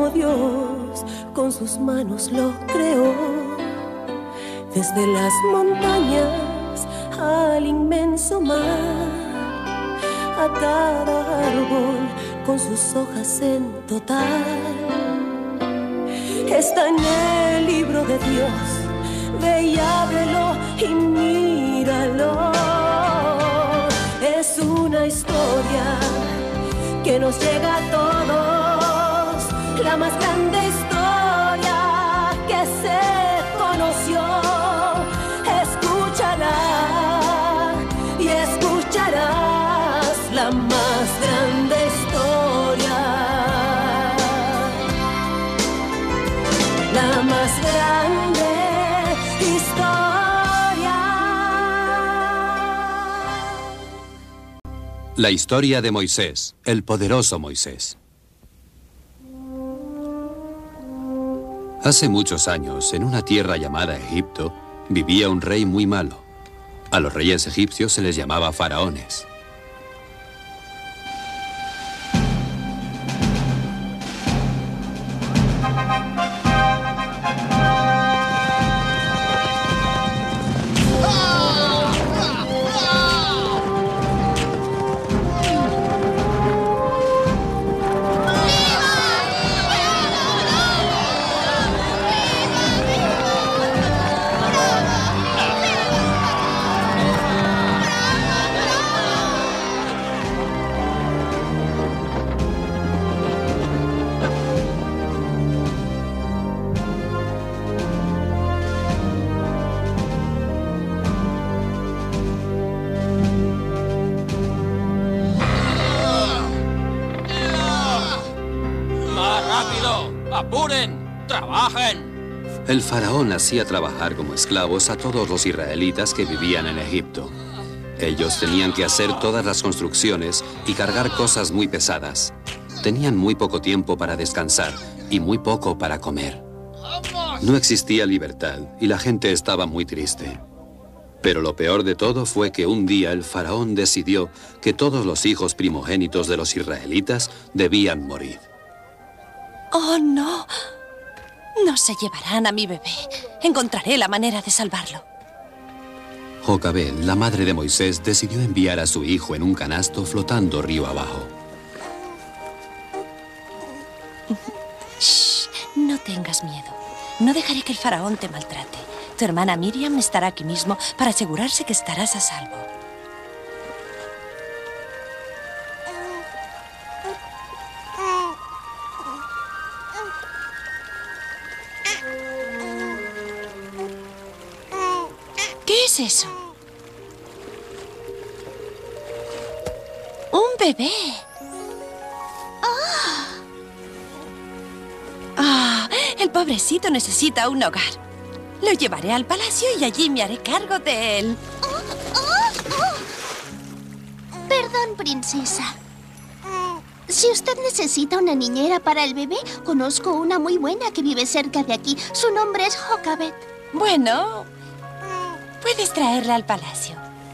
mismo Dios con sus manos lo creó. Desde las montañas al inmenso mar, a cada árbol con sus hojas en total. Está en el libro de Dios, ve y ábrelo y míralo. Es una historia que nos llega a todos, la más grande historia que se conoció. Escúchala y escucharás la más grande historia, la más grande historia. La historia de Moisés, el poderoso Moisés. Hace muchos años, en una tierra llamada Egipto, vivía un rey muy malo. A los reyes egipcios se les llamaba faraones. ¡Apuren! ¡Trabajen! El faraón hacía trabajar como esclavos a todos los israelitas que vivían en Egipto. Ellos tenían que hacer todas las construcciones y cargar cosas muy pesadas. Tenían muy poco tiempo para descansar y muy poco para comer. No existía libertad y la gente estaba muy triste. Pero lo peor de todo fue que un día el faraón decidió que todos los hijos primogénitos de los israelitas debían morir. ¡Oh, no! No se llevarán a mi bebé. Encontraré la manera de salvarlo. Jocabed, la madre de Moisés, decidió enviar a su hijo en un canasto flotando río abajo. Shh, no tengas miedo. No dejaré que el faraón te maltrate. Tu hermana Miriam estará aquí mismo para asegurarse que estarás a salvo. ¿Qué es eso? ¡Un bebé! El pobrecito necesita un hogar. Lo llevaré al palacio y allí me haré cargo de él. Perdón, princesa. Si usted necesita una niñera para el bebé, conozco una muy buena que vive cerca de aquí. Su nombre es Jocabed. Bueno, puedes traerla al palacio.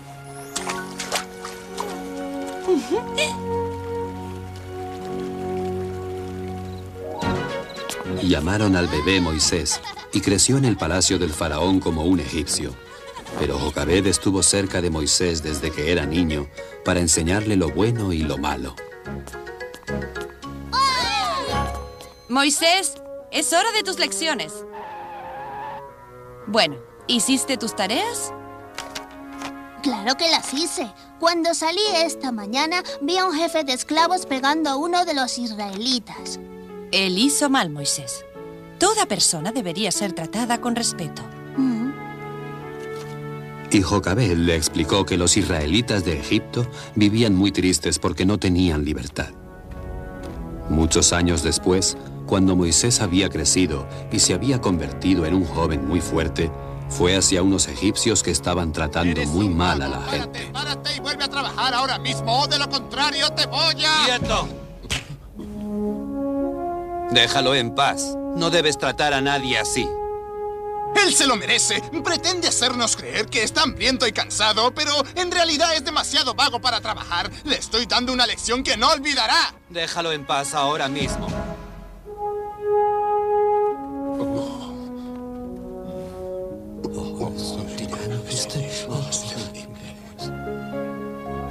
Llamaron al bebé Moisés y creció en el palacio del faraón como un egipcio. Pero Jocabed estuvo cerca de Moisés desde que era niño para enseñarle lo bueno y lo malo. Moisés, es hora de tus lecciones. Bueno, ¿hiciste tus tareas? Claro que las hice. Cuando salí esta mañana, vi a un jefe de esclavos pegando a uno de los israelitas. Él hizo mal, Moisés. Toda persona debería ser tratada con respeto. Y Jocabed le explicó que los israelitas de Egipto vivían muy tristes porque no tenían libertad. Muchos años después, cuando Moisés había crecido y se había convertido en un joven muy fuerte, fue hacia unos egipcios que estaban tratando muy mal a la gente. Párate y vuelve a trabajar ahora mismo, o de lo contrario te voy a... ¡Quieto! Déjalo en paz. No debes tratar a nadie así. Él se lo merece. Pretende hacernos creer que está hambriento y cansado, pero en realidad es demasiado vago para trabajar. Le estoy dando una lección que no olvidará. Déjalo en paz ahora mismo.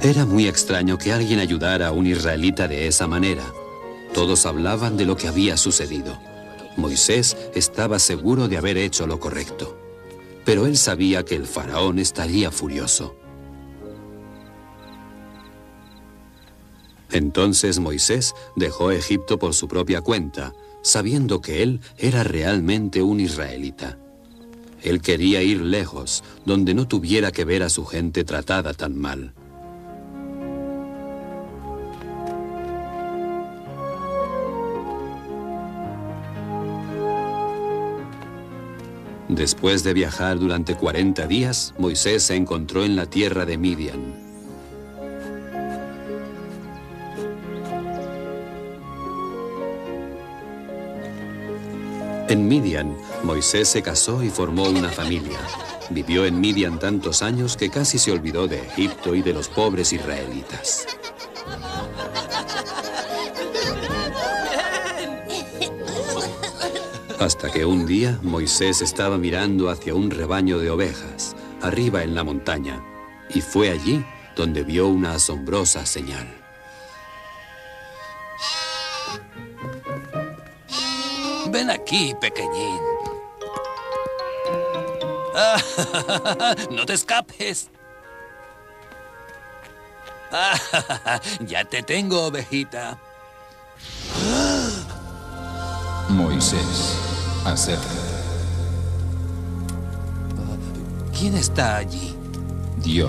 Era muy extraño que alguien ayudara a un israelita de esa manera. Todos hablaban de lo que había sucedido. Moisés estaba seguro de haber hecho lo correcto. Pero él sabía que el faraón estaría furioso. Entonces Moisés dejó Egipto por su propia cuenta, sabiendo que él era realmente un israelita. Él quería ir lejos, donde no tuviera que ver a su gente tratada tan mal. Después de viajar durante 40 días, Moisés se encontró en la tierra de Midian. En Midian, Moisés se casó y formó una familia. Vivió en Midian tantos años que casi se olvidó de Egipto y de los pobres israelitas. Hasta que un día Moisés estaba mirando hacia un rebaño de ovejas, arriba en la montaña, y fue allí donde vio una asombrosa señal. Ven aquí, pequeñín. No te escapes. Ya te tengo, ovejita. Moisés, acércate. ¿Quién está allí? Dios.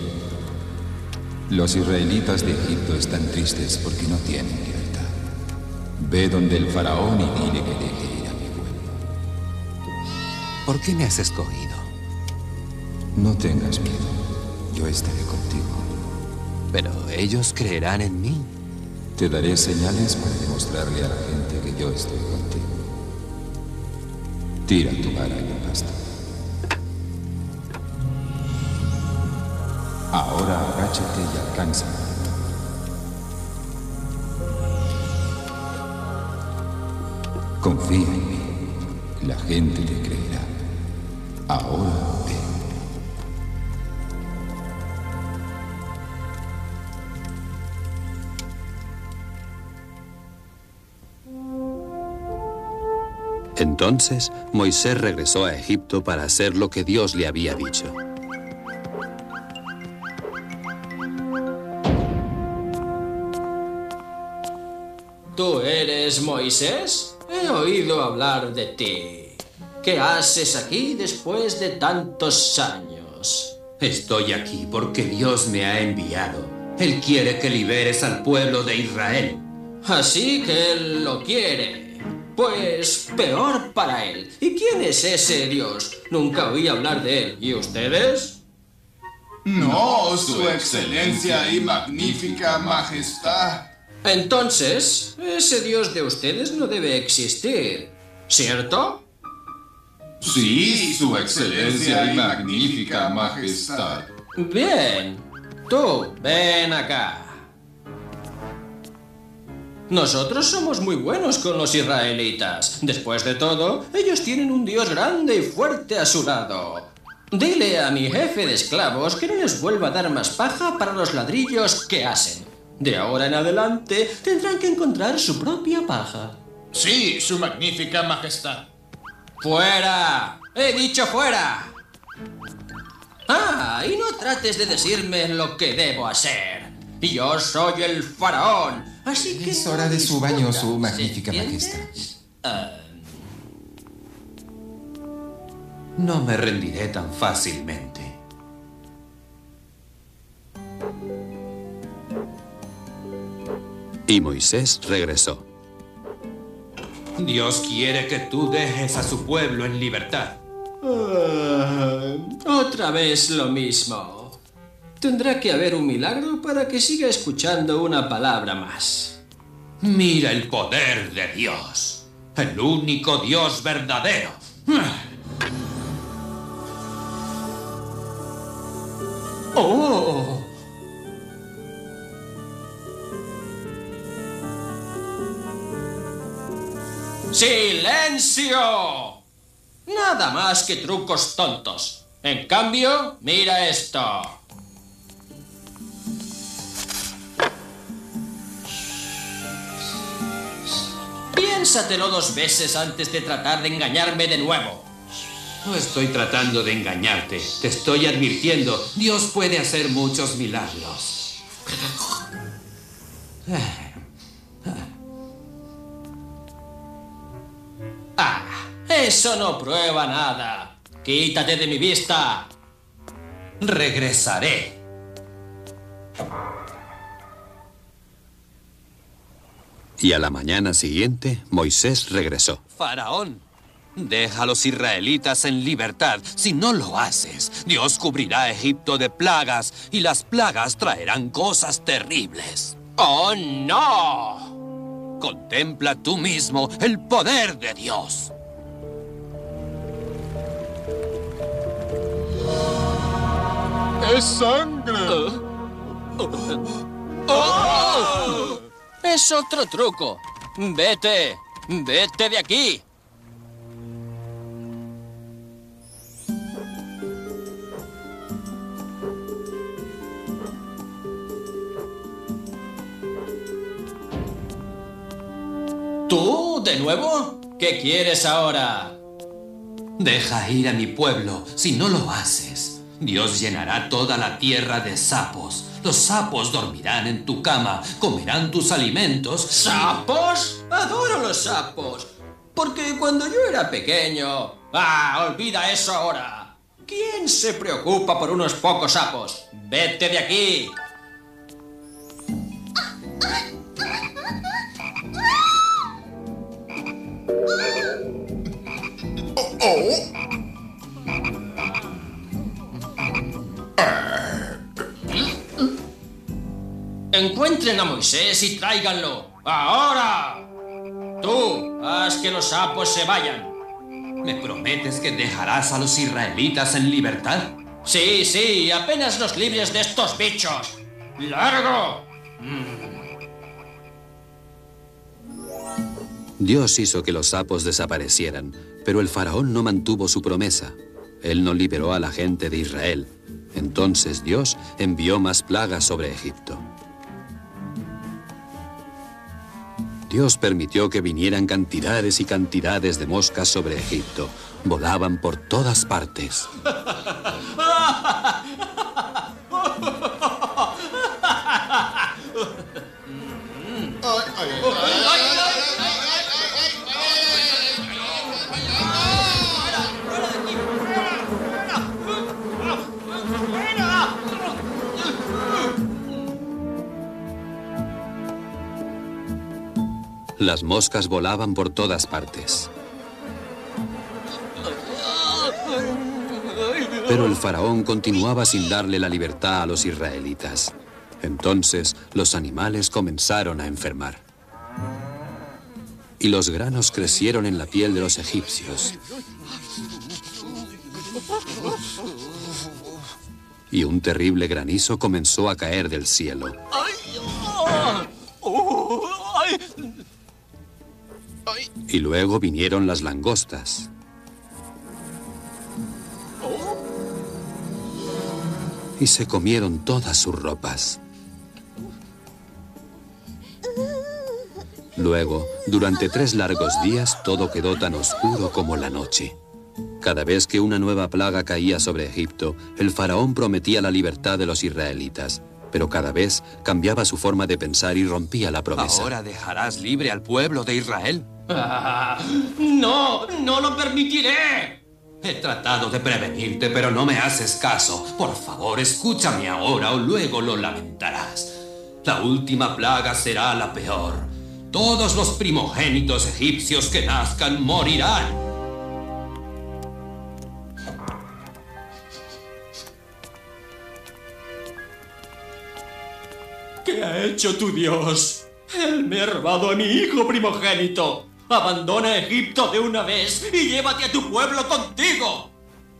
Los israelitas de Egipto están tristes porque no tienen libertad. Ve donde el faraón y dile que deje ir a mi pueblo. ¿Por qué me has escogido? No tengas miedo. Yo estaré contigo. Pero ellos creerán en mí. Te daré señales para demostrarle a la gente que yo estoy contigo. Tira tu vara en la pasta. Ahora agáchate y alcanza. Confía en mí. La gente te creerá. Ahora ve. Entonces, Moisés regresó a Egipto para hacer lo que Dios le había dicho. ¿Tú eres Moisés? He oído hablar de ti. ¿Qué haces aquí después de tantos años? Estoy aquí porque Dios me ha enviado. Él quiere que liberes al pueblo de Israel. Así que él lo quiere. Pues peor para él. ¿Y quién es ese Dios? Nunca oí hablar de él. ¿Y ustedes? No, su excelencia y magnífica majestad. Entonces, ese Dios de ustedes no debe existir, ¿cierto? Sí, su excelencia y magnífica majestad. Bien. Tú, ven acá. Nosotros somos muy buenos con los israelitas. Después de todo, ellos tienen un Dios grande y fuerte a su lado. Dile a mi jefe de esclavos que no les vuelva a dar más paja para los ladrillos que hacen. De ahora en adelante tendrán que encontrar su propia paja. Sí, su magnífica majestad. ¡Fuera! ¡He dicho fuera! Ah, y no trates de decirme lo que debo hacer. Yo soy el faraón, así que... Es hora de su baño, su magnífica majestad. No me rendiré tan fácilmente. Y Moisés regresó. Dios quiere que tú dejes a su pueblo en libertad. Otra vez lo mismo. Tendrá que haber un milagro para que siga escuchando una palabra más. Mira el poder de Dios, el único Dios verdadero. ¡Oh! ¡Silencio! Nada más que trucos tontos. En cambio, mira esto. Piénsatelo 2 veces antes de tratar de engañarme de nuevo. No estoy tratando de engañarte. Te estoy advirtiendo. Dios puede hacer muchos milagros. Eso no prueba nada. Quítate de mi vista. Regresaré. Y a la mañana siguiente, Moisés regresó. Faraón, deja a los israelitas en libertad. Si no lo haces, Dios cubrirá a Egipto de plagas y las plagas traerán cosas terribles. ¡Oh, no! Contempla tú mismo el poder de Dios. ¡Es sangre! Es otro truco. Vete. Vete de aquí. ¿Tú, de nuevo? ¿Qué quieres ahora? Deja ir a mi pueblo. Si no lo haces, Dios llenará toda la tierra de sapos. Los sapos dormirán en tu cama, comerán tus alimentos. ¿Sapos? Adoro los sapos. Porque cuando yo era pequeño... olvida eso ahora. ¿Quién se preocupa por unos pocos sapos? ¡Vete de aquí! Encuentren a Moisés y tráiganlo. ¡Ahora! Tú, haz que los sapos se vayan. ¿Me prometes que dejarás a los israelitas en libertad? Sí, sí, apenas los libres de estos bichos. ¡Largo! Dios hizo que los sapos desaparecieran, pero el faraón no mantuvo su promesa. Él no liberó a la gente de Israel. Entonces Dios envió más plagas sobre Egipto. Dios permitió que vinieran cantidades y cantidades de moscas sobre Egipto. Volaban por todas partes. Las moscas volaban por todas partes. Pero el faraón continuaba sin darle la libertad a los israelitas. Entonces los animales comenzaron a enfermar. Y los granos crecieron en la piel de los egipcios. Y un terrible granizo comenzó a caer del cielo. Y luego vinieron las langostas. Y se comieron todas sus ropas. Luego, durante 3 largos días, todo quedó tan oscuro como la noche. Cada vez que una nueva plaga caía sobre Egipto, el faraón prometía la libertad de los israelitas. Pero cada vez cambiaba su forma de pensar y rompía la promesa. ¿Ahora dejarás libre al pueblo de Israel? ¡No! ¡No lo permitiré! He tratado de prevenirte, pero no me haces caso. Por favor, escúchame ahora o luego lo lamentarás. La última plaga será la peor. Todos los primogénitos egipcios que nazcan morirán. ¿Qué ha hecho tu Dios? Él me ha robado a mi hijo primogénito. Abandona Egipto de una vez y llévate a tu pueblo contigo.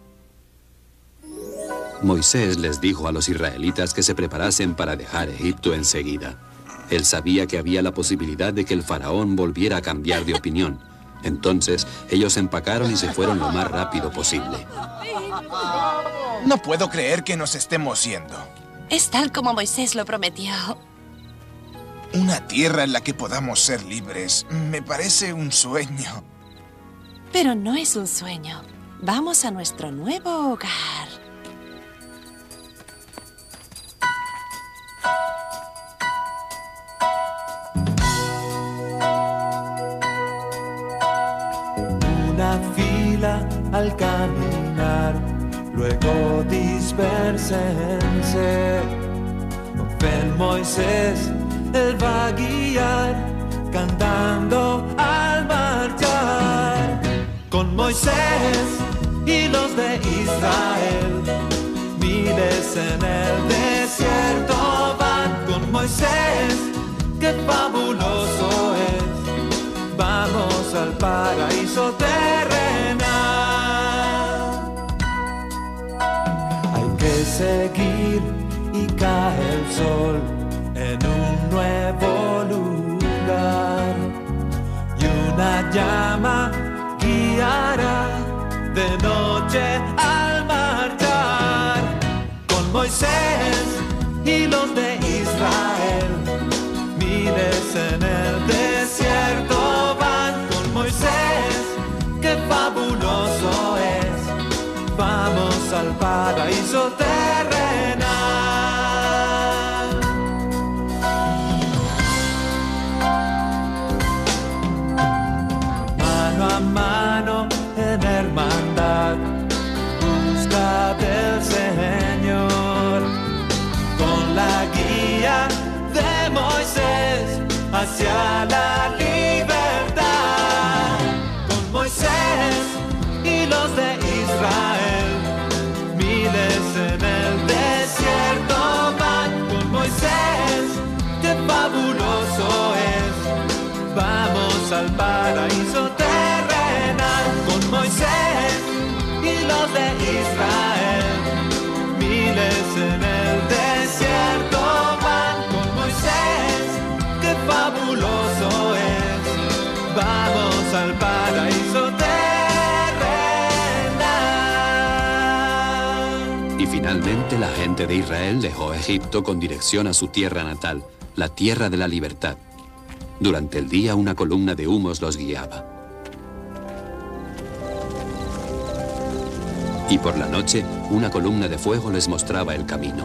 Moisés les dijo a los israelitas que se preparasen para dejar Egipto enseguida. Él sabía que había la posibilidad de que el faraón volviera a cambiar de opinión. Entonces, ellos empacaron y se fueron lo más rápido posible. No puedo creer que nos estemos yendo. Es tal como Moisés lo prometió. Una tierra en la que podamos ser libres. Me parece un sueño. Pero no es un sueño. Vamos a nuestro nuevo hogar. Una fila al caminar, luego dispersense. Ven Moisés, él va a guiar, cantando al marchar. Con Moisés y los de Israel, miles en el desierto van. Con Moisés, qué fabuloso es. Vamos al paraíso terrenal. Hay que seguir y cae el sol en un nuevo lugar. Y una llama guiará de noche al marchar. Con Moisés y los de Israel, miles en el desierto van. Con Moisés, qué fabuloso es. Vamos al paraíso terrenal. Mano a mano en hermandad, busca del Señor. Con la guía de Moisés hacia la libertad. Con Moisés y los de Israel, miles en el desierto van. Con Moisés, qué fabuloso es. Vamos al paraíso terrenal. Con Moisés y los de Israel, miles en el desierto van. Con Moisés, qué fabuloso es. Vamos al paraíso terrenal. Y finalmente la gente de Israel dejó Egipto con dirección a su tierra natal, la tierra de la libertad. Durante el día una columna de humos los guiaba. Y por la noche una columna de fuego les mostraba el camino.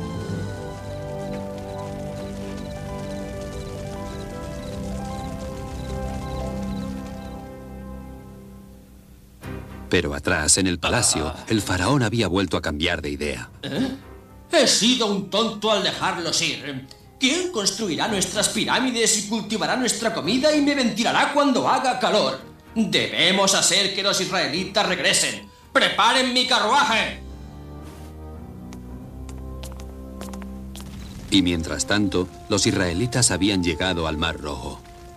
Pero atrás, en el palacio, el faraón había vuelto a cambiar de idea. He sido un tonto al dejarlos ir. ¿Quién construirá nuestras pirámides y cultivará nuestra comida y me ventilará cuando haga calor? Debemos hacer que los israelitas regresen. ¡Preparen mi carruaje! Y mientras tanto, los israelitas habían llegado al Mar Rojo.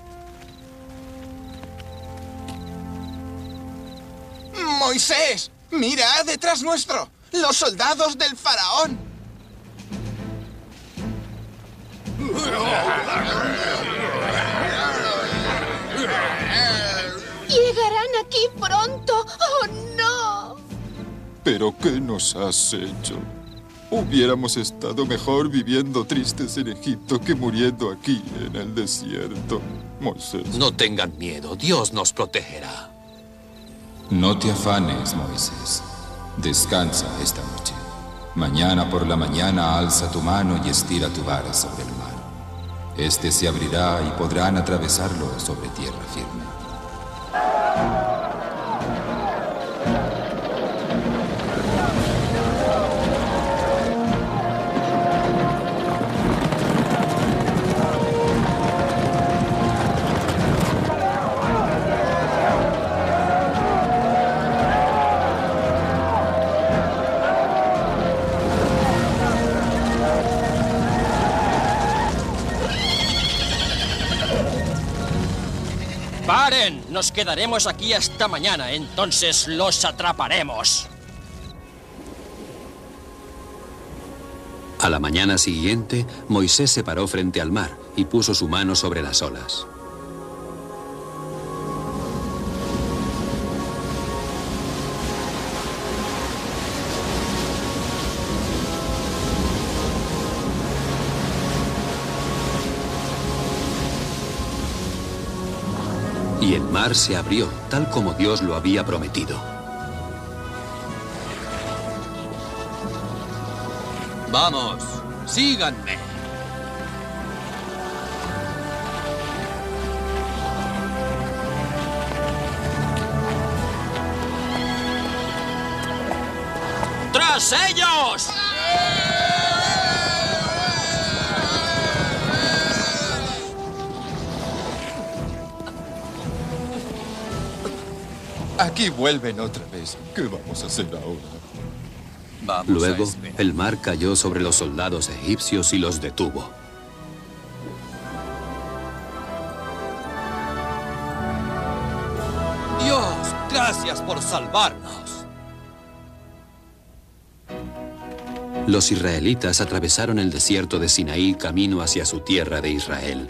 ¡Moisés! ¡Mira, detrás nuestro! ¡Los soldados del faraón! Llegarán aquí pronto. ¡Oh, no! ¿Pero qué nos has hecho? Hubiéramos estado mejor viviendo tristes en Egipto que muriendo aquí en el desierto, Moisés. No tengan miedo, Dios nos protegerá. No te afanes, Moisés. Descansa esta noche. Mañana por la mañana alza tu mano y estira tu vara sobre el mar. Este se abrirá y podrán atravesarlo sobre tierra firme. ¡Paren! Nos quedaremos aquí hasta mañana, entonces los atraparemos. A la mañana siguiente, Moisés se paró frente al mar y puso su mano sobre las olas. Y el mar se abrió, tal como Dios lo había prometido. Vamos, síganme. ¡Tras ellos! Aquí vuelven otra vez. ¿Qué vamos a hacer ahora? Vamos Luego, a esperar. el mar cayó sobre los soldados egipcios y los detuvo. Dios, gracias por salvarnos. Los israelitas atravesaron el desierto de Sinaí camino hacia su tierra de Israel.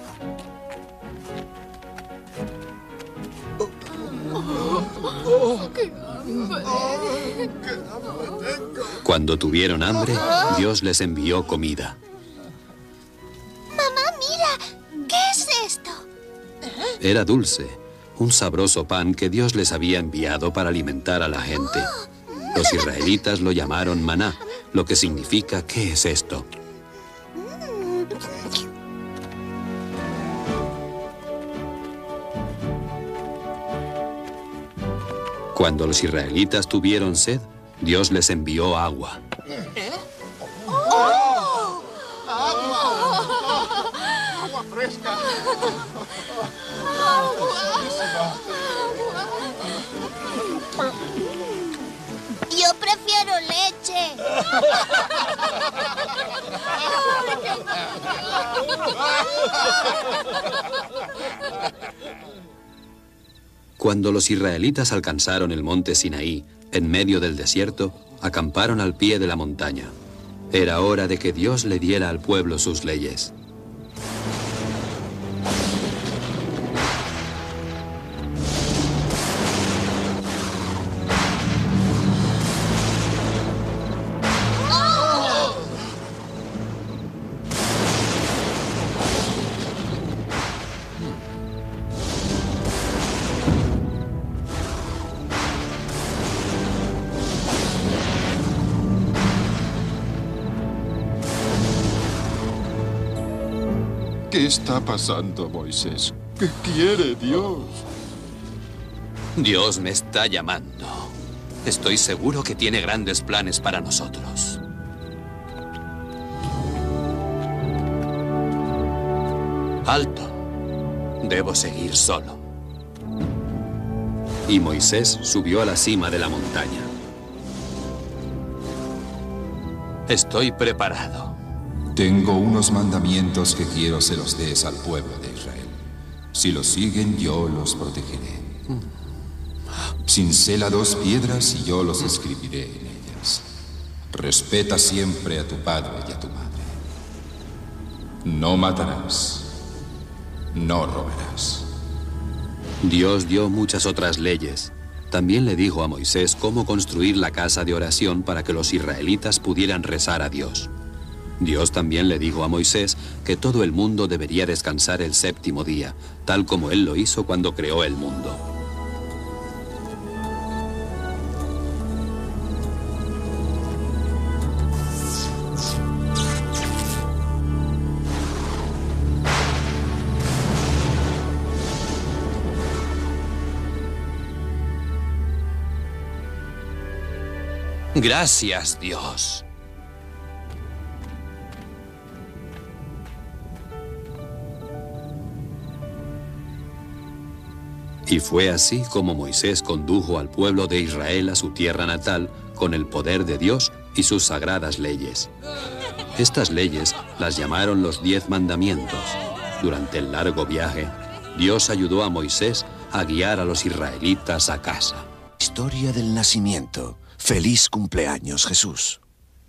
Cuando tuvieron hambre, Dios les envió comida. Mamá, mira. ¿Qué es esto? Era dulce, un sabroso pan que Dios les había enviado para alimentar a la gente. Los israelitas lo llamaron maná, lo que significa ¿qué es esto? Cuando los israelitas tuvieron sed, Dios les envió agua. ¡Agua fresca! Yo prefiero leche. Cuando los israelitas alcanzaron el monte Sinaí, en medio del desierto, acamparon al pie de la montaña. Era hora de que Dios le diera al pueblo sus leyes. ¿Qué está pasando, Moisés? ¿Qué quiere Dios? Dios me está llamando. Estoy seguro que tiene grandes planes para nosotros. Alto. Debo seguir solo. Y Moisés subió a la cima de la montaña. Estoy preparado. Tengo unos mandamientos que quiero se los des al pueblo de Israel. Si los siguen, yo los protegeré. Cincela 2 piedras y yo los escribiré en ellas. Respeta siempre a tu padre y a tu madre. No matarás. No robarás. Dios dio muchas otras leyes. También le dijo a Moisés cómo construir la casa de oración para que los israelitas pudieran rezar a Dios. Dios también le dijo a Moisés que todo el mundo debería descansar el séptimo día, tal como Él lo hizo cuando creó el mundo. Gracias, Dios. Y fue así como Moisés condujo al pueblo de Israel a su tierra natal con el poder de Dios y sus sagradas leyes. Estas leyes las llamaron los 10 mandamientos. Durante el largo viaje, Dios ayudó a Moisés a guiar a los israelitas a casa. Historia del nacimiento. Feliz cumpleaños, Jesús.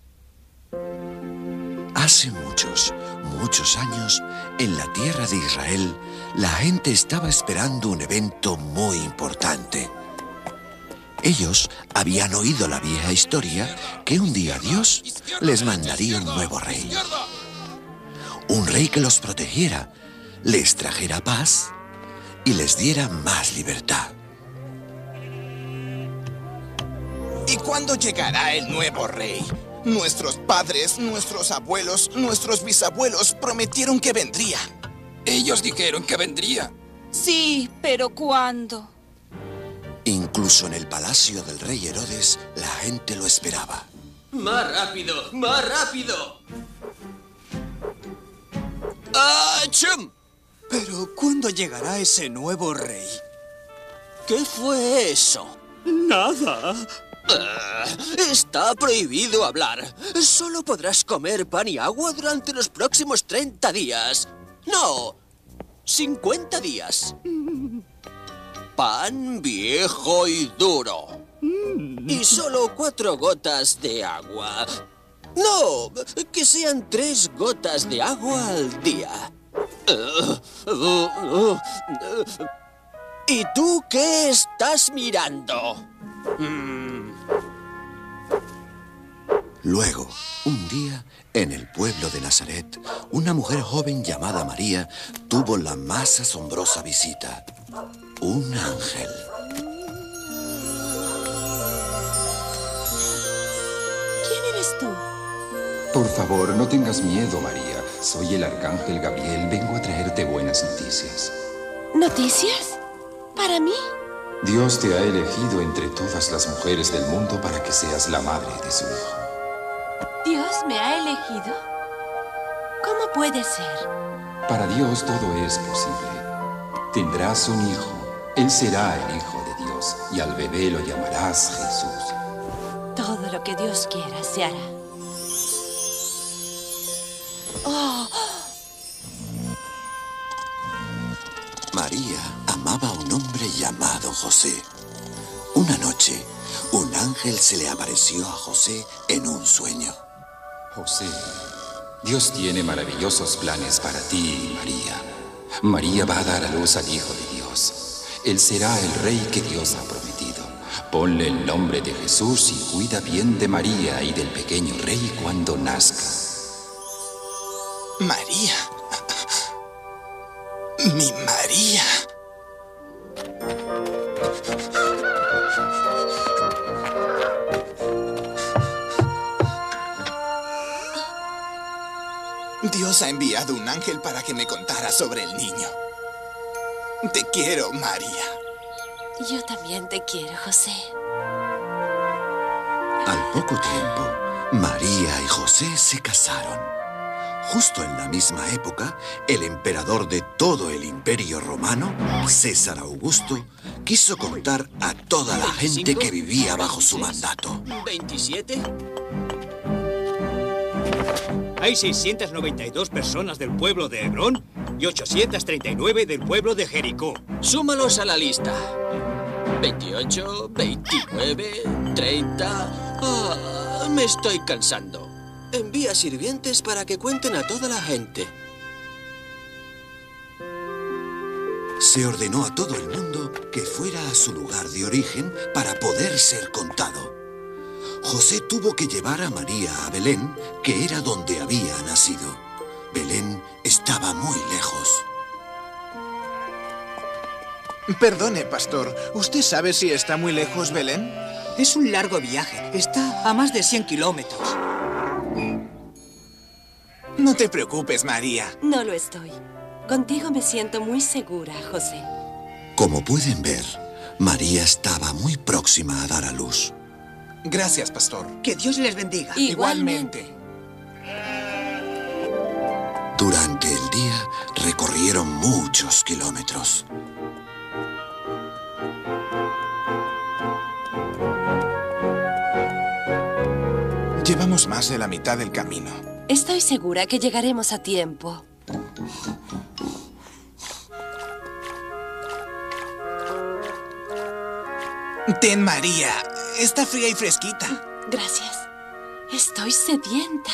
Hace muchos años, en la tierra de Israel, la gente estaba esperando un evento muy importante. Ellos habían oído la vieja historia que un día Dios les mandaría un nuevo rey. Un rey que los protegiera, les trajera paz y les diera más libertad. ¿Y cuándo llegará el nuevo rey? Nuestros padres, nuestros abuelos, nuestros bisabuelos prometieron que vendría. Ellos dijeron que vendría. Sí, pero ¿cuándo? Incluso en el palacio del rey Herodes, la gente lo esperaba. ¡Más rápido! ¡Más rápido! ¡Achum! Pero ¿cuándo llegará ese nuevo rey? ¿Qué fue eso? Nada. Está prohibido hablar. Solo podrás comer pan y agua durante los próximos 30 días. No, 50 días. Pan viejo y duro. Y solo 4 gotas de agua. No, que sean 3 gotas de agua al día. ¿Y tú qué estás mirando? Luego, un día, en el pueblo de Nazaret, una mujer joven llamada María tuvo la más asombrosa visita. Un ángel. ¿Quién eres tú? Por favor, no tengas miedo, María. Soy el arcángel Gabriel. Vengo a traerte buenas noticias. ¿Noticias? ¿Para mí? Dios te ha elegido entre todas las mujeres del mundo para que seas la madre de su hijo. ¿Dios me ha elegido? ¿Cómo puede ser? Para Dios todo es posible. Tendrás un hijo. Él será el Hijo de Dios y al bebé lo llamarás Jesús. Todo lo que Dios quiera se hará. ¡Oh! María amaba a un hombre llamado José. Una noche, un ángel se le apareció a José en un sueño. José, Dios tiene maravillosos planes para ti, María. María va a dar a luz al Hijo de Dios. Él será el rey que Dios ha prometido. Ponle el nombre de Jesús y cuida bien de María y del pequeño rey cuando nazca. María. Mi María. Dios ha enviado un ángel para que me contara sobre el niño. Te quiero, María. Yo también te quiero, José. Al poco tiempo, María y José se casaron. Justo en la misma época, el emperador de todo el Imperio Romano, César Augusto, quiso contar a toda la gente que vivía bajo su mandato. ¿27? Hay 692 personas del pueblo de Hebrón y 839 del pueblo de Jericó. Súmalos a la lista. 28, 29, 30... me estoy cansando. Envía sirvientes para que cuenten a toda la gente. Se ordenó a todo el mundo que fuera a su lugar de origen para poder ser contado. José tuvo que llevar a María a Belén, que era donde había nacido. Belén estaba muy lejos. Perdone, pastor. ¿Usted sabe si está muy lejos Belén? Es un largo viaje. Está a más de 100 kilómetros. No te preocupes, María. No lo estoy. Contigo me siento muy segura, José. Como pueden ver, María estaba muy próxima a dar a luz. Gracias, pastor. Que Dios les bendiga. Igualmente. Durante el día, recorrieron muchos kilómetros. Llevamos más de la mitad del camino. Estoy segura que llegaremos a tiempo. Ten, María. Está fría y fresquita. Gracias. Estoy sedienta.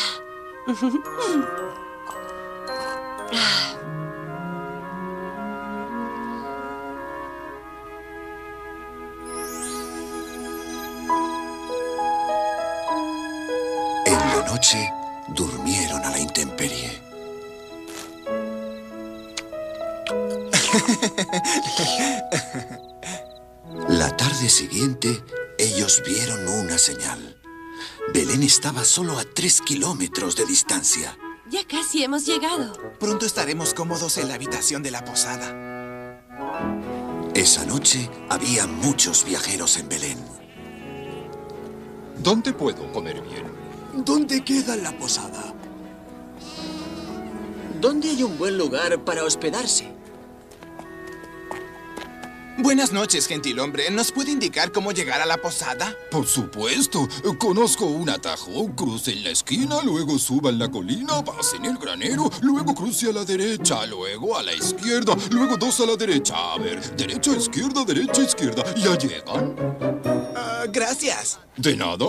En la noche, durmieron a la intemperie. La tarde siguiente, ellos vieron una señal. Belén estaba solo a 3 kilómetros de distancia. Ya casi hemos llegado. Pronto estaremos cómodos en la habitación de la posada. Esa noche había muchos viajeros en Belén. ¿Dónde puedo comer bien? ¿Dónde queda la posada? ¿Dónde hay un buen lugar para hospedarse? Buenas noches, gentilhombre. ¿Nos puede indicar cómo llegar a la posada? Por supuesto. Conozco un atajo. Cruce en la esquina, luego suba en la colina, pase en el granero, luego cruce a la derecha, luego a la izquierda, luego 2 a la derecha. A ver, derecha, izquierda, derecha, izquierda. ¿Ya llegan? Gracias. De nada.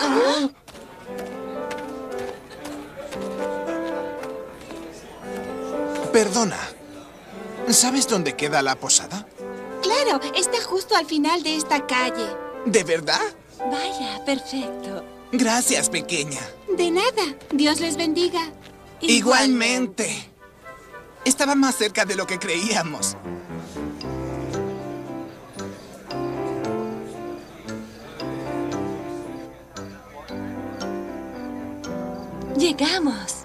Perdona. ¿Sabes dónde queda la posada? Claro, está justo al final de esta calle. ¿De verdad? Vaya, perfecto. Gracias, pequeña. De nada. Dios les bendiga. Igualmente. Estaba más cerca de lo que creíamos. Llegamos.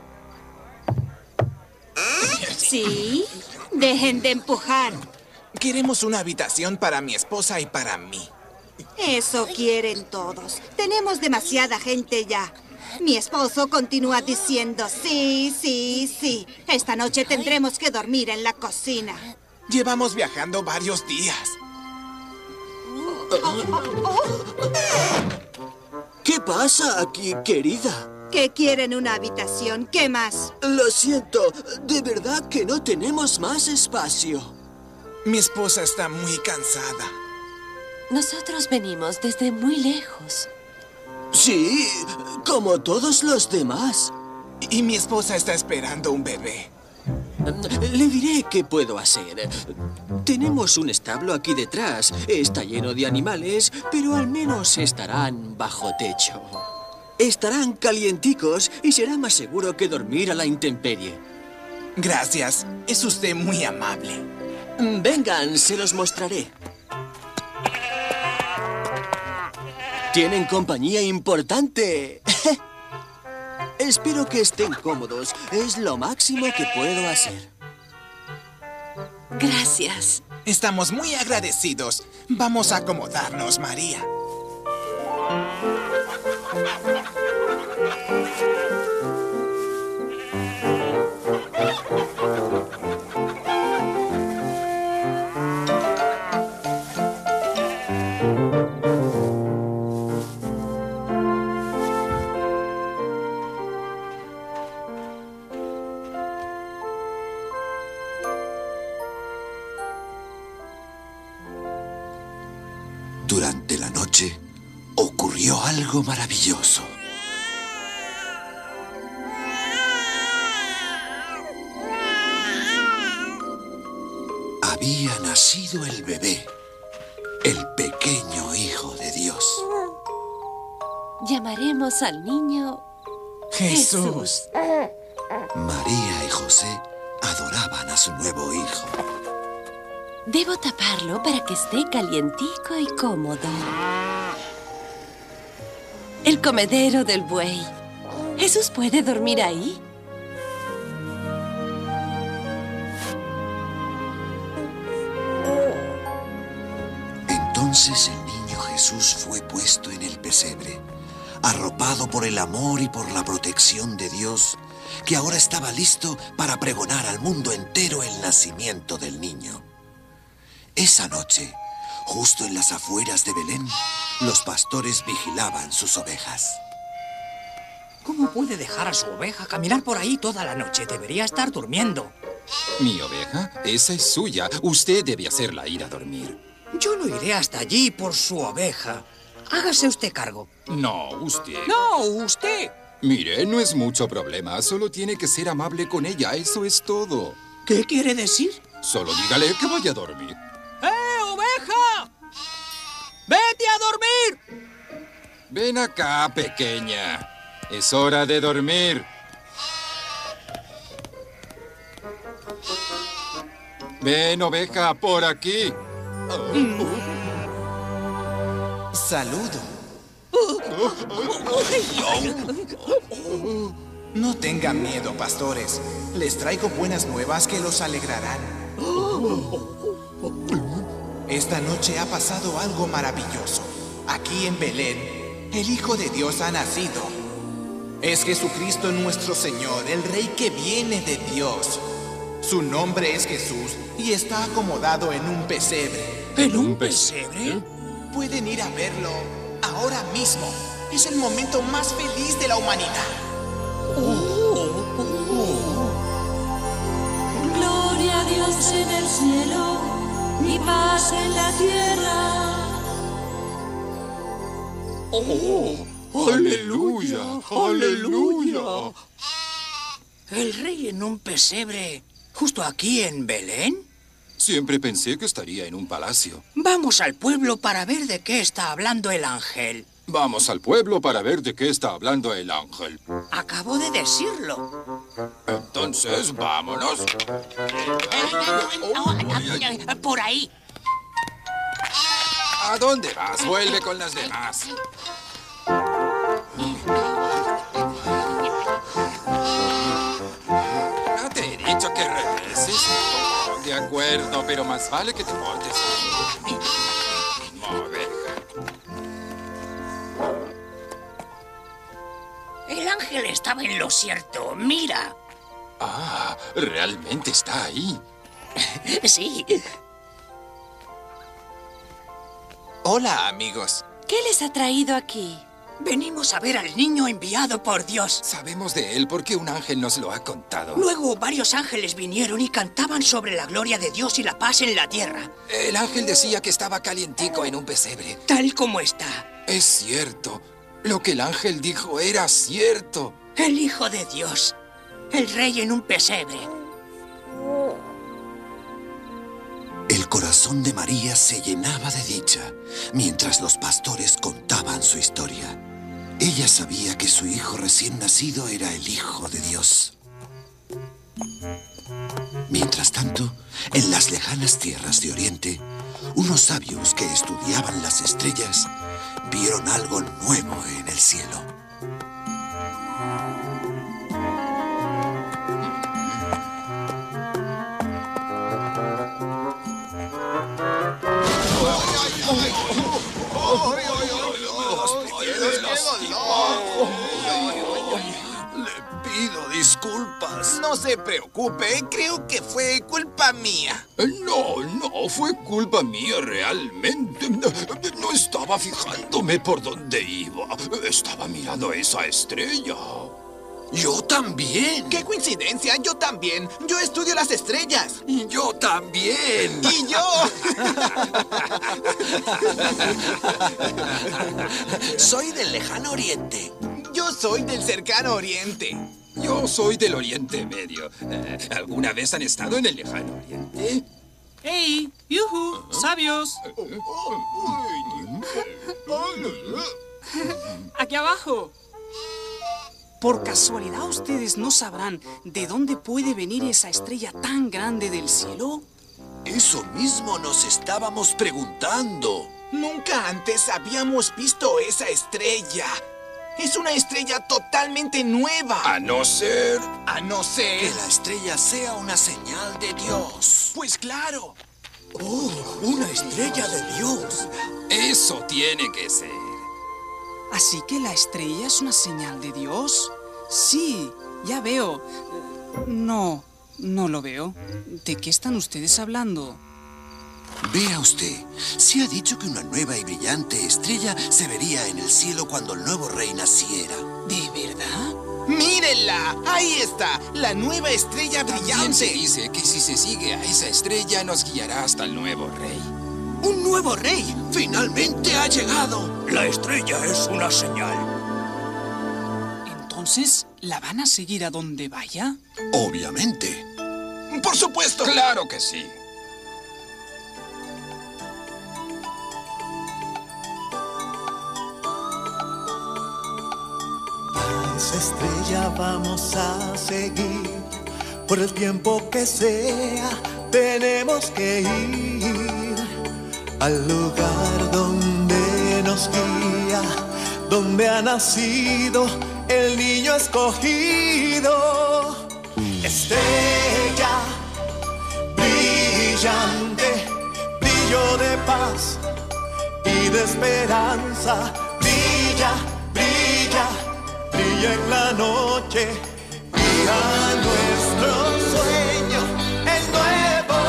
¿Sí? Dejen de empujar. Queremos una habitación para mi esposa y para mí. Eso quieren todos. Tenemos demasiada gente ya. Mi esposo continúa diciendo sí, sí, sí. Esta noche tendremos que dormir en la cocina. Llevamos viajando varios días. ¿Qué pasa aquí, querida? ¿Que quieren una habitación? ¿Qué más? Lo siento, de verdad que no tenemos más espacio. Mi esposa está muy cansada. Nosotros venimos desde muy lejos. Sí, como todos los demás. Y mi esposa está esperando un bebé. Le diré qué puedo hacer. Tenemos un establo aquí detrás. Está lleno de animales, pero al menos estarán bajo techo. Estarán calienticos y será más seguro que dormir a la intemperie. Gracias. Es usted muy amable. Vengan, se los mostraré. Tienen compañía importante. Espero que estén cómodos. Es lo máximo que puedo hacer. Gracias. Estamos muy agradecidos. Vamos a acomodarnos, María. Durante la noche, ocurrió algo maravilloso. Había nacido el bebé, el pequeño Hijo de Dios. Llamaremos al niño Jesús. María y José adoraban a su nuevo hijo. Debo taparlo para que esté calientico y cómodo. El comedero del buey. ¿Jesús puede dormir ahí? Entonces el niño Jesús fue puesto en el pesebre, arropado por el amor y por la protección de Dios, que ahora estaba listo para pregonar al mundo entero el nacimiento del niño. Esa noche, justo en las afueras de Belén, los pastores vigilaban sus ovejas. ¿Cómo puede dejar a su oveja caminar por ahí toda la noche? Debería estar durmiendo. ¿Mi oveja? Esa es suya. Usted debe hacerla ir a dormir. Yo no iré hasta allí por su oveja. Hágase usted cargo. No, usted. ¡No, usted! Mire, no es mucho problema. Solo tiene que ser amable con ella. Eso es todo. ¿Qué quiere decir? Solo dígale que vaya a dormir. ¡Oveja! ¡Vete a dormir! Ven acá, pequeña. Es hora de dormir. Ven, oveja, por aquí. Saludo. No tengan miedo, pastores. Les traigo buenas nuevas que los alegrarán. Esta noche ha pasado algo maravilloso. Aquí en Belén, el Hijo de Dios ha nacido. Es Jesucristo nuestro Señor, el Rey que viene de Dios. Su nombre es Jesús y está acomodado en un pesebre. ¿En un pesebre? Pueden ir a verlo ahora mismo. Es el momento más feliz de la humanidad. Gloria a Dios en el cielo y paz en la tierra. ¡Aleluya! ¡Aleluya! ¿El rey en un pesebre justo aquí en Belén? Siempre pensé que estaría en un palacio. Vamos al pueblo para ver de qué está hablando el ángel. Vamos al pueblo para ver de qué está hablando el ángel. Acabo de decirlo. Entonces, vámonos. Por ahí. ¿A dónde vas? Vuelve con las demás. ¿No te he dicho que regreses? De acuerdo, pero más vale que te portes. Oveja. El ángel estaba en lo cierto. Mira. Ah, realmente está ahí. Sí. Hola, amigos. ¿Qué les ha traído aquí? Venimos a ver al niño enviado por Dios. Sabemos de él porque un ángel nos lo ha contado. Luego varios ángeles vinieron y cantaban sobre la gloria de Dios y la paz en la tierra. El ángel decía que estaba calientico en un pesebre. Tal como está. Es cierto. Lo que el ángel dijo era cierto. El Hijo de Dios. El Rey en un pesebre. El corazón de María se llenaba de dicha mientras los pastores contaban su historia. Ella sabía que su hijo recién nacido era el Hijo de Dios. Mientras tanto, en las lejanas tierras de Oriente, unos sabios que estudiaban las estrellas vieron algo nuevo en el cielo. Le pido disculpas. No se preocupe, creo que fue culpa mía. No fue culpa mía realmente. No estaba fijándome por dónde iba. Estaba mirando esa estrella. ¡Yo también! ¡Qué coincidencia! ¡Yo también! ¡Yo estudio las estrellas! ¡Y yo también! ¡Y yo! Soy del lejano oriente. Yo soy del cercano oriente. Yo soy del Oriente Medio. ¿Alguna vez han estado en el lejano oriente? ¡Hey! ¡Yuhu! ¡Sabios! ¡Aquí abajo! Por casualidad, ¿ustedes no sabrán de dónde puede venir esa estrella tan grande del cielo? Eso mismo nos estábamos preguntando. Nunca antes habíamos visto esa estrella. Es una estrella totalmente nueva. A no ser... Que la estrella sea una señal de Dios. Pues claro. ¡Oh, una estrella de Dios! Eso tiene que ser. ¿Así que la estrella es una señal de Dios? Sí, ya veo. No lo veo. ¿De qué están ustedes hablando? Vea usted, se ha dicho que una nueva y brillante estrella se vería en el cielo cuando el nuevo rey naciera. ¿De verdad? ¡Mírenla! ¡Ahí está! ¡La nueva estrella brillante! También se dice que si se sigue a esa estrella nos guiará hasta el nuevo rey. ¡Un nuevo rey! ¡Finalmente ha llegado! La estrella es una señal. ¿Entonces la van a seguir a donde vaya? Obviamente. ¡Por supuesto! ¡Claro que sí! Esa estrella vamos a seguir por el tiempo que sea, tenemos que ir al lugar donde nos guía, donde ha nacido el niño escogido. Estrella brillante, brillo de paz y de esperanza. Brilla, brilla, brilla en la noche, guía nuestro sueño, el nuevo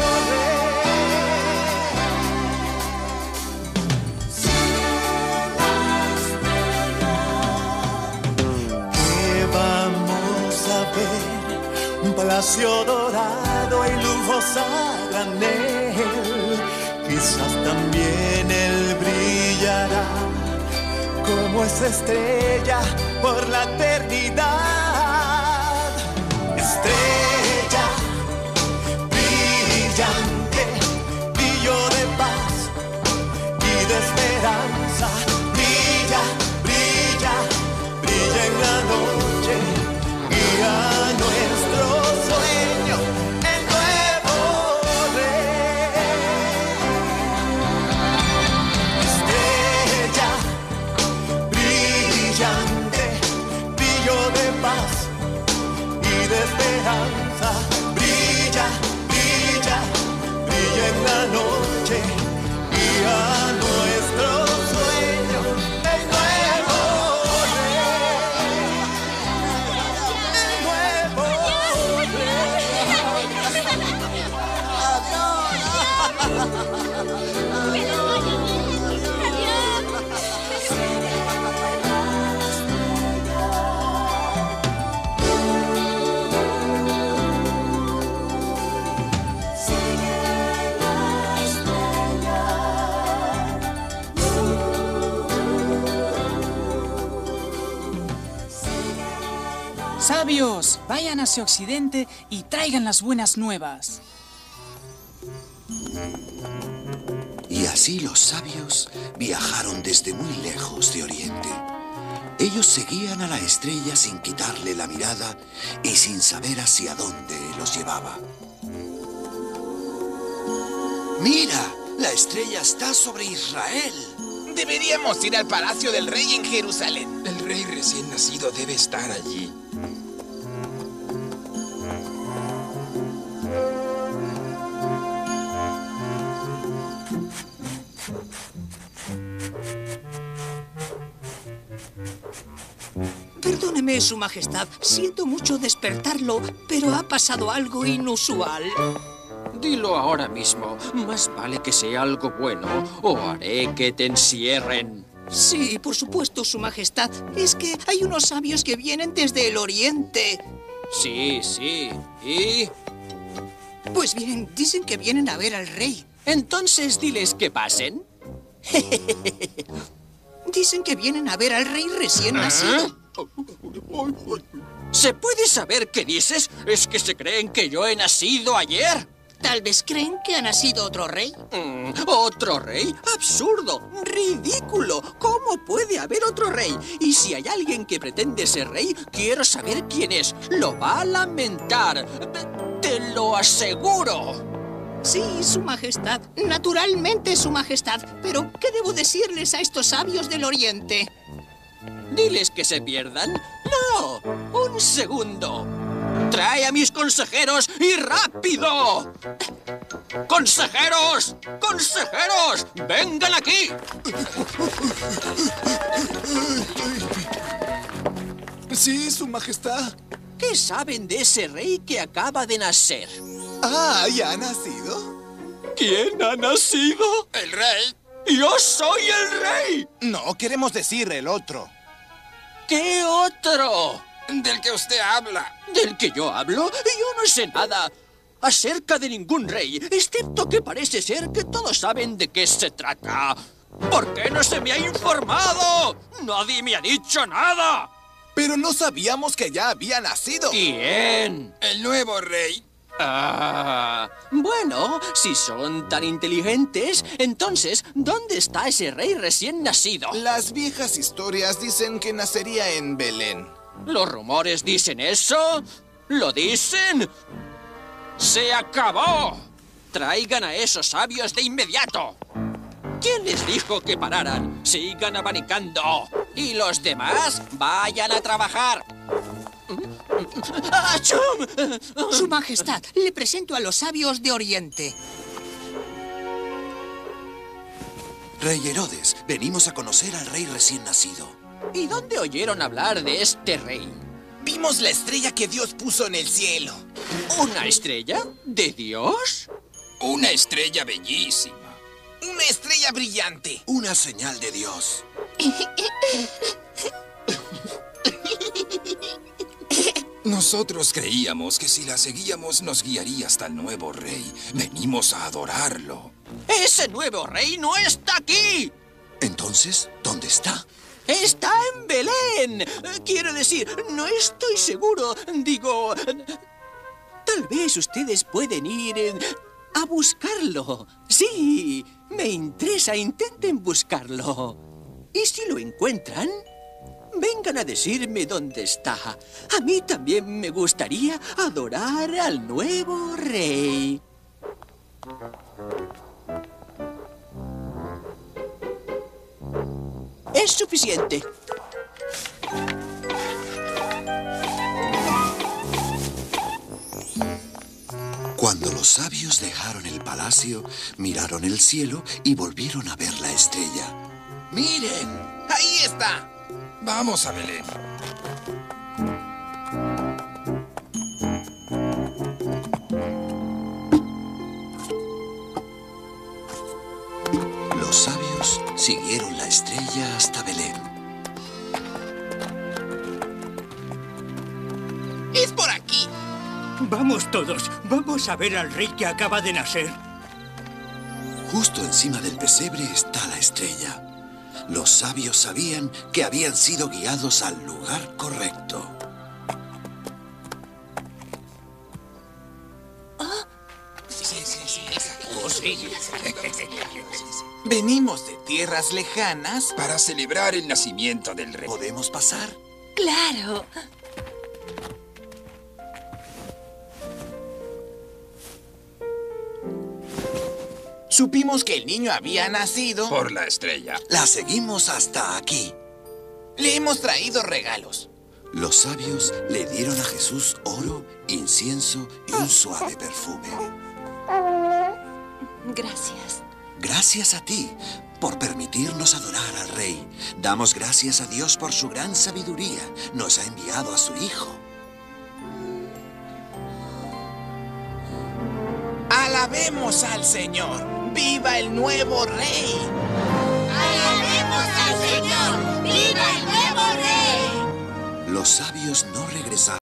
rey. ¿Qué vamos a ver? Un palacio dorado y lujos a granel. Quizás también él brillará como esa estrella por la eternidad. Estrella brillante, brillo de paz y de esperanza. Brilla, brilla, brilla en la noche, guía nuestro sueño, el nuevo rey. Estrella brillante, brillo de paz y de esperanza. Brilla, brilla, brilla en la noche, guía nuestro sueño, el nuevo rey. El nuevo Sabios, vayan hacia Occidente y traigan las buenas nuevas. Y así los sabios viajaron desde muy lejos de Oriente. Ellos seguían a la estrella sin quitarle la mirada y sin saber hacia dónde los llevaba. ¡Mira! La estrella está sobre Israel. Deberíamos ir al palacio del rey en Jerusalén. El rey recién nacido debe estar allí. Perdóneme, Su Majestad. Siento mucho despertarlo, pero ha pasado algo inusual. Dilo ahora mismo. Más vale que sea algo bueno o haré que te encierren. Sí, por supuesto, Su Majestad. Es que hay unos sabios que vienen desde el oriente. Sí, sí. ¿Y? Pues bien, dicen que vienen a ver al rey. Entonces diles que pasen. Dicen que vienen a ver al rey recién nacido. ¿Se puede saber qué dices? ¿Es que se creen que yo he nacido ayer? Tal vez creen que ha nacido otro rey. ¿Otro rey? ¡Absurdo! ¡Ridículo! ¿Cómo puede haber otro rey? Y si hay alguien que pretende ser rey, quiero saber quién es. Lo va a lamentar. ¡Te lo aseguro! Sí, Su Majestad. Naturalmente, Su Majestad. Pero, ¿qué debo decirles a estos sabios del oriente? ¿Diles que se pierdan? ¡No! ¡Un segundo! ¡Trae a mis consejeros y rápido! ¡Consejeros! ¡Consejeros! ¡Vengan aquí! Sí, Su Majestad. ¿Qué saben de ese rey que acaba de nacer? Ah, ¿ya ha nacido? ¿Quién ha nacido? El rey. ¡Yo soy el rey! No, queremos decir el otro. ¿Qué otro? Del que usted habla. ¿Del que yo hablo? Yo no sé nada acerca de ningún rey, excepto que parece ser que todos saben de qué se trata. ¿Por qué no se me ha informado? ¡Nadie me ha dicho nada! Pero no sabíamos que ya había nacido. ¿Quién? El nuevo rey. Bueno, si son tan inteligentes, entonces, ¿dónde está ese rey recién nacido? Las viejas historias dicen que nacería en Belén. ¿Los rumores dicen eso? ¿Lo dicen? ¡Se acabó! ¡Traigan a esos sabios de inmediato! ¿Quién les dijo que pararan? ¡Sigan abanicando! ¡Y los demás vayan a trabajar! ¡Achum! Su Majestad, le presento a los sabios de Oriente. Rey Herodes, venimos a conocer al rey recién nacido. ¿Y dónde oyeron hablar de este rey? Vimos la estrella que Dios puso en el cielo. ¿Una estrella? ¿De Dios? Una estrella bellísima. Una estrella brillante. Una señal de Dios. Nosotros creíamos que si la seguíamos nos guiaría hasta el nuevo rey. Venimos a adorarlo. ¡Ese nuevo rey no está aquí! Entonces, ¿dónde está? ¡Está en Belén! Quiero decir, no estoy seguro. Digo, tal vez ustedes pueden ir a buscarlo. Sí, me interesa. Intenten buscarlo. Y si lo encuentran, vengan a decirme dónde está. A mí también me gustaría adorar al nuevo rey. Es suficiente. Cuando los sabios dejaron el palacio, miraron el cielo y volvieron a ver la estrella. ¡Miren! ¡Ahí está! Vamos a Belén. Los sabios siguieron la estrella hasta Belén. ¡Es por aquí! Vamos todos, vamos a ver al rey que acaba de nacer. Justo encima del pesebre está la estrella. Los sabios sabían que habían sido guiados al lugar correcto. Venimos de tierras lejanas para celebrar el nacimiento del rey. ¿Podemos pasar? ¡Claro! Supimos que el niño había nacido por la estrella. La seguimos hasta aquí. Le hemos traído regalos. Los sabios le dieron a Jesús oro, incienso y un suave perfume. Gracias. Gracias a ti por permitirnos adorar al Rey. Damos gracias a Dios por su gran sabiduría. Nos ha enviado a su Hijo. ¡Alabemos al Señor! ¡Viva el nuevo rey! ¡Alabemos al Señor! ¡Viva el nuevo rey! Los sabios no regresaron